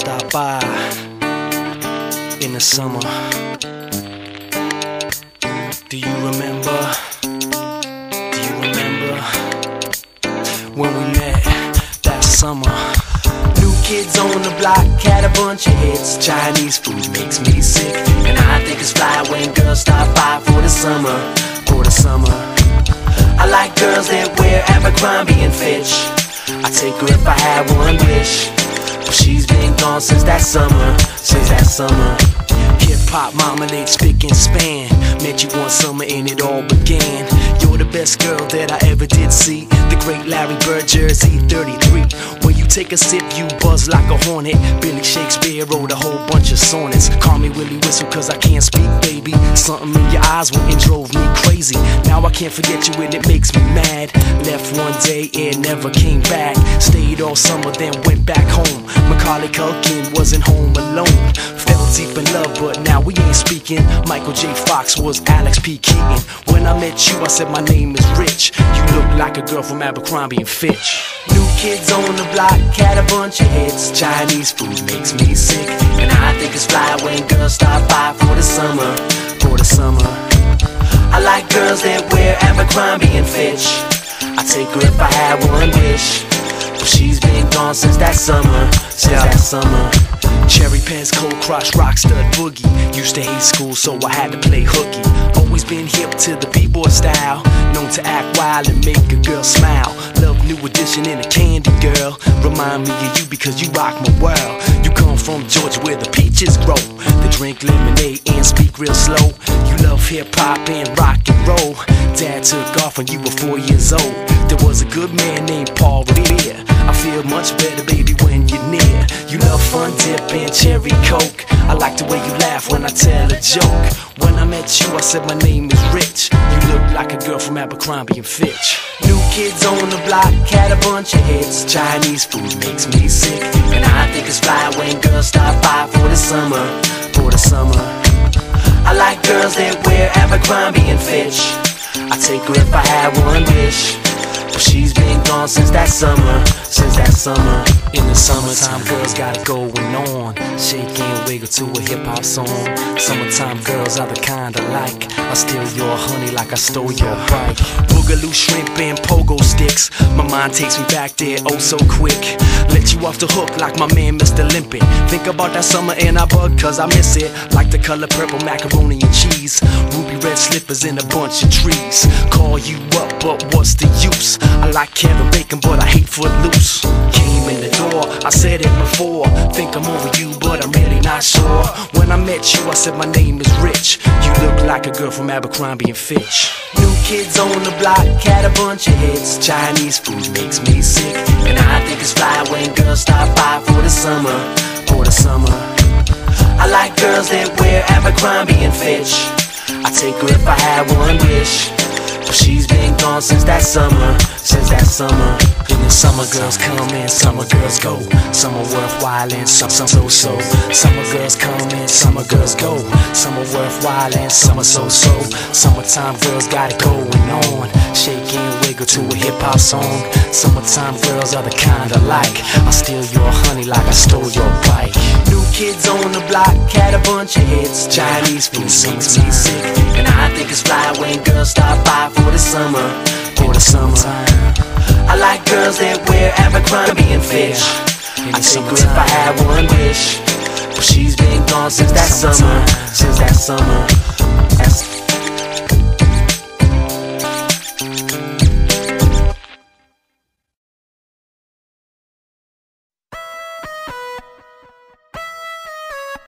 stop by in the summer. Do you remember? Do you remember when we met that summer? New kids on the block had a bunch of hits. Chinese food makes me sick, and I think it's fly when girls stop by for the summer. For the summer, I like girls that wear Abercrombie and Fitch. I'd take her if I had one wish, but she's been gone since that summer. Since that summer. Hip-hop, Marmalade, Spic and Span. Met you one summer and it all began. You're the best girl that I ever did see. The great Larry Bird, Jersey 33. When you take a sip, you buzz like a hornet. Billy Shakespeare wrote a whole bunch of sonnets. Call me Willy Whistle cause I can't speak, baby. Something in your eyes went and drove me crazy. Now I can't forget you and it makes me mad. Left one day and never came back. Stayed all summer then went back home. Macaulay Culkin wasn't home alone. Fell deep in love but now we ain't speaking. Michael J. Fox was Alex P. Keaton. When I met you I said my name is Rich. You look like a girl from Abercrombie and Fitch. New kids on the block had a bunch of hits. Chinese food makes me sick, and I think it's fly when girls stop by for the summer. For the summer, I like girls that wear Abercrombie and Fitch. I'd take her if I had one wish, but she's been gone since that summer. Since that summer. Cherry Pez, cold crush, rock stud boogie. Used to hate school so I had to play hooky. Always been hip to the b-boy style, known to act wild and make a girl smile. Love New Edition and a Candy Girl. Remind me of you because you rock my world. You come from Georgia where the peaches grow. They drink lemonade and speak real slow. You love hip-hop and rock and roll. Dad took off when you were 4 years old. There was a good man named Paul Revere. I feel much better, baby, when you're near. You love Fun Dip and Cherry Coke. I like the way you laugh when I tell a joke. When I met you, I said my name is Rich. You look like a girl from Abercrombie and Fitch. New kids on the block had a bunch of hits. Chinese food makes me sick, and I think it's fly when girls stop by for the summer. For the summer, I like girls that wear Abercrombie and Fitch. I'd take her if I had one wish, but she's been gone since that summer. Since that summer. In the summertime, girls got it going on. Shake and wiggle to a hip-hop song. Summertime girls are the kind I like. I steal your honey like I stole your bike. Boogaloo, shrimp, and pogo sticks. My mind takes me back there oh so quick. Let you off the hook like my man Mr. Limpin'. Think about that summer and I bug cause I miss it. Like the color purple macaroni and cheese. Ruby red slippers in a bunch of trees. Call you up, but what's the use? I like Kevin Bacon, but I hate Footloose. Came in the door, I said it before. Think I'm over you, but I'm really not sure. When I met you, I said my name is Rich. You look like a girl from Abercrombie and Fitch. New kids on the block had a bunch of hits. Chinese food makes me sick, and I think it's fly when girls stop by for the summer. For the summer, I like girls that wear Abercrombie and Fitch. I'd take her if I had one wish, but she's been gone since that summer. Since that summer. In the summer girls come and summer girls go. Some are worthwhile and some so-so. Summer girls come and summer girls go. Some are worthwhile and some are so-so. Summertime girls got it going on. Shake and wiggle to a hip-hop song. Summertime girls are the kind I like. I steal your honey like I stole your bike. New kids on the block had a bunch of hits. Chinese food makes me sick, and I think it's fly when girls stop by for the summer. For the summertime, I like girls that wear Abercrombie and Fitch. I'd take her if I had one wish, but she's been gone since that summer. Since that summer.